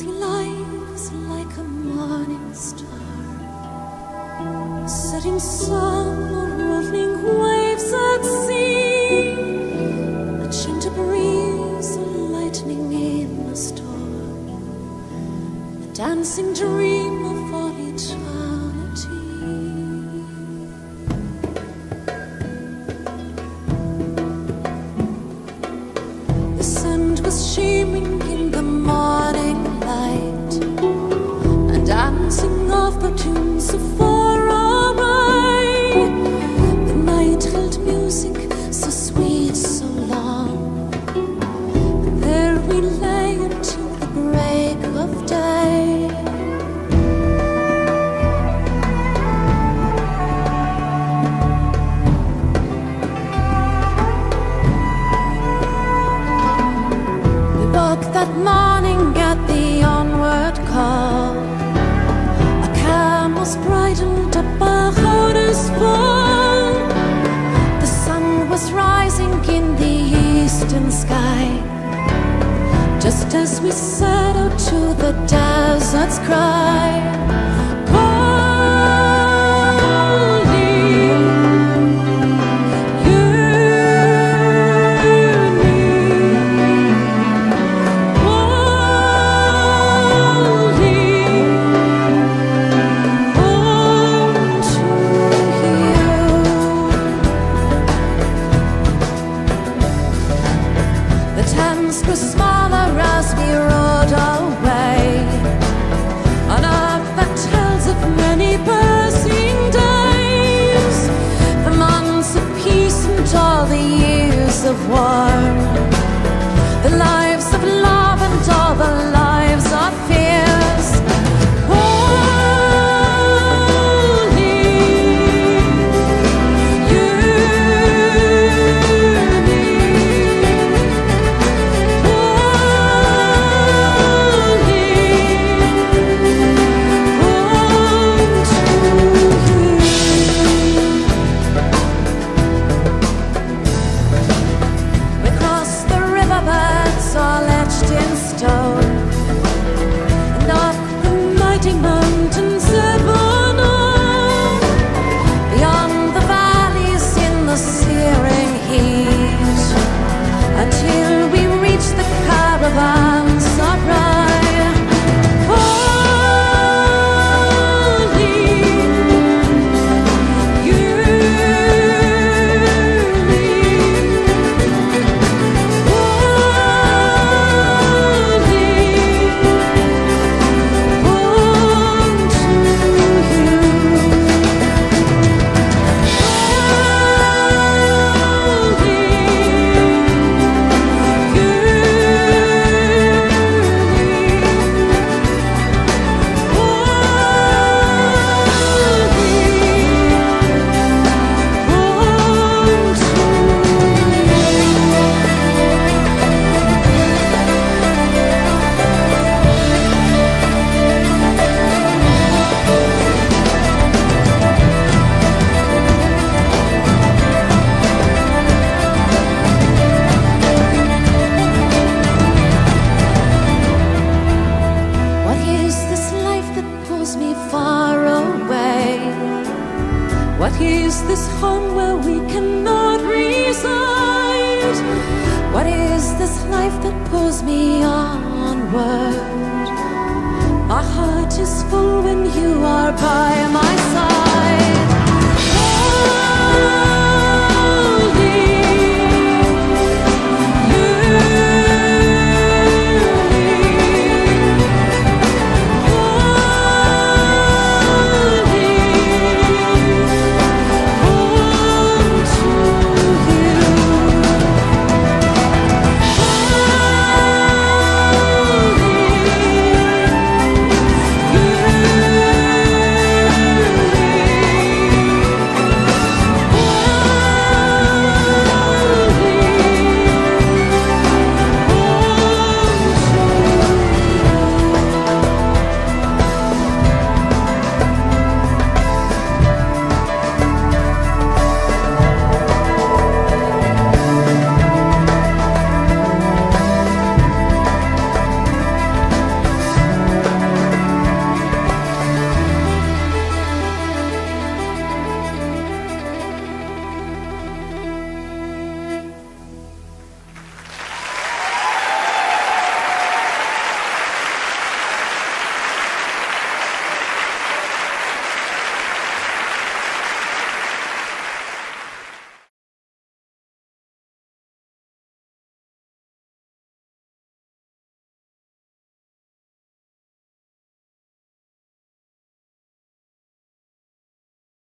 see lives like a morning star, setting sun or rolling waves at sea, a change of breeze, a lightning in a storm, a dancing dream of all eternity. The sun was shimmering in the morning light, and dancing off the tunes of far away. The night held music so sweet, so long, and there we lay until the break of day. That morning at the onward call, a camel's bridled up behind us fall. The sun was rising in the eastern sky, just as we set out to the desert's cry. Grew smaller as we rode away on a path that tells of many passing days, the months of peace and all the years of war, the lives of love and all the lives of fears. All etched in stone, and up the mighty mountains ever known, beyond the valleys in the searing heat, until we reach the caravans of Rye. What is this home where we cannot reside? What is this life that pulls me onward? My heart is full when you are by my side.